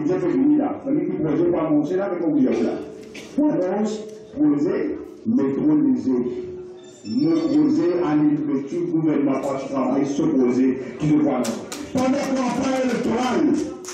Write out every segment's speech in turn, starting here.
budget féminin là, famille qui projet pour annoncer là, avec mon là. Annonce, projet, métroniser. Nous poser à l'ouverture gouvernement par travail s'opposer qui nous voit. Pendant la campagne électorale,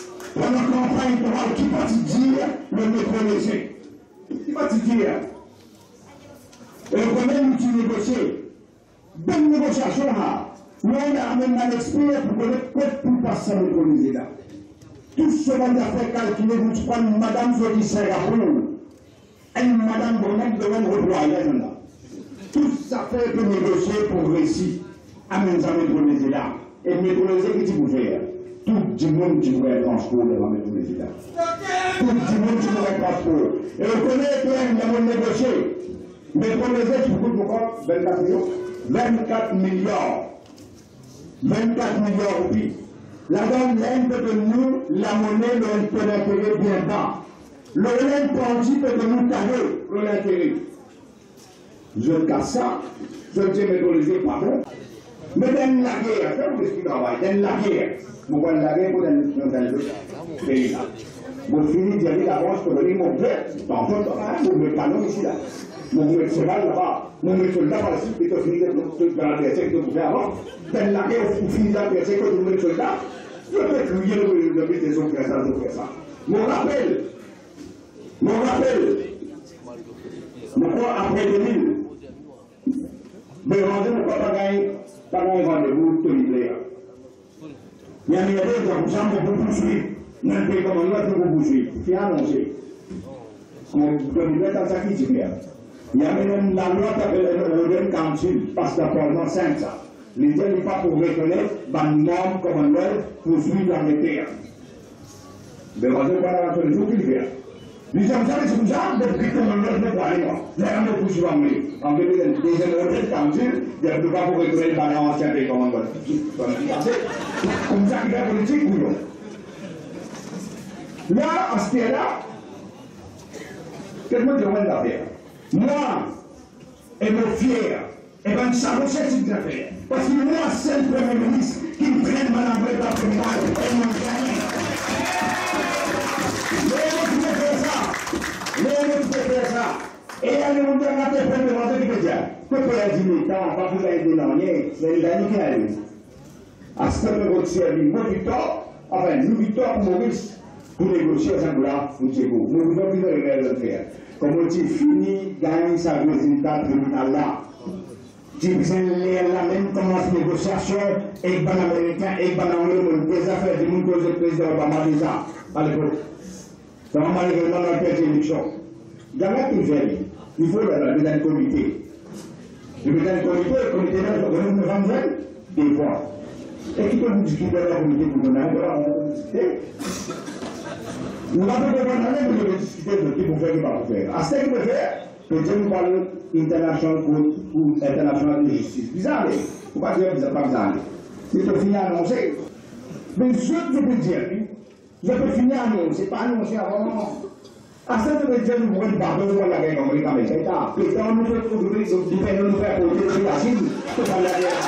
qui va dire le métronisé? Qui va dire? Et le premier outil négocié. Bonne négociation là. Nous on a même un expert pour connaître quoi pour passer à métronisé là. Tout ce qu'on a fait calculer, vous prenez madame Zodi Serapou, et madame Bonnet de même reployage là. Tout ça fait que négocier pour réussir à métronisé là. Et métronisé, qu'est-ce qu'il faut faire? Tout le monde qui pourrait transport devant métronisé là. Tout le monde qui pourrait transport. Et on connaît que nous avons négocié. Métronisé, tu peux pourquoi 24 millions. 24 milliards. 24 milliards roupies. La donne l'aide de nous, la monnaie, l'intérêt bien bas. Le relais principe de nous carrer l'intérêt. Je casse ça, je dis métronisé, pardon. Mais dans la guerre, c'est où est-ce qu'il travaille? Dans la guerre. Vous voyez la guerre pour dans le pays là. Vous finissez d'y aller d'avance pour venir mon père. Dans le temps, vous mettez canon ici là. Vous mettez cheval là-bas. Vous mettez soldat par ici. Et vous finissez de faire l'adversaire que vous faites avant. Dans la guerre, vous finissez l'adversaire que vous mettez soldat. Je peux fouiller le but des autres ça. Mon rappel. Pourquoi après 2000? Mais rendez-vous pas gagner rendez-vous de l'hiver. Il y a des gens qui vous poursuivre. Il y a des gens qui vous poursuivre. C'est annoncé. On donne une lettre à ça qui dit bien. Il y a même la loi qui appelle le Golden Council, parce que pendant 5 ans, les gens n'est pas pour reconnaître une norme Commonwealth pour suivre la terre. Mais rendez-vous pas dans le jour qu'il fait. Les gens qui sont déjà depuis que l'on ne peut pas aller. Les gens qui sont en 2010, les council, ils ne peuvent pas vous reconnaître dans l'ancien pays Commonwealth. Comme ça, il y a politique ou non? Là, à ce là qu'est-ce que je demande à faire? Moi, et me fier, et bien ça me fait ce que faire. Parce que moi, c'est le Premier ministre qui me prenne ma langue patrimoniale et mon gagne. Les autres peuvent faire ça. Et allez, on doit mater pour me demander de dire. Que pour les militants, pas vous avez dénoncé, c'est les années qui arrivent. À ce que vous tirez, moi, Victor, enfin, nous, Victor, Maurice, pour négocier à ce moment-là, vous dites, nous devons plus de le faire. Comme on dit, fini, gagne sa résultat tribunal là. Tu la même commence négociation avec les Américains, avec les affaires du monde que le président Obama déjà à l'époque. Ça va malheureusement dans la élection. Jamais tout fait. Il faut le mettre dans le comité. Le mettre dans le comité là, il faut nous vendre des fois. Et qui peut vous discuter dans le comité pour nous donner discuter? Nous n'avons pas besoin de discuter de ce qu'il faut faire et pas faire. À ce qu'il faut faire, peut-être nous parlons international ou international de justice. Bizarre, il ne faut pas dire que vous n'êtes pas bizarre. C'est pour finir à annoncer. Mais ce que je peux dire, je peux finir à annoncer, pas annoncer avant. À ce que je peux dire, nous pourrons nous parler de la guerre américaine, mais c'est ça. Pétant, nous faisons trouver, nous faire côté de la Chine, pour faire la guerre.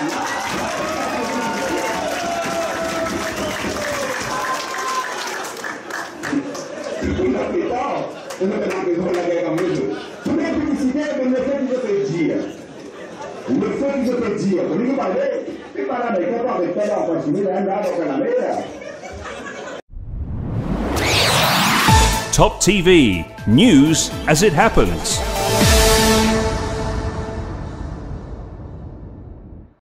On ne peut pas besoin de la guerre comme nous. Tous les publicitaires, mais le fait que je peux dire. Le fait que je peux dire. Vous nous parlez, c'est pas la meilleure, pas avec elle, on continue, là, on la meilleure. Top TV, news as it happens.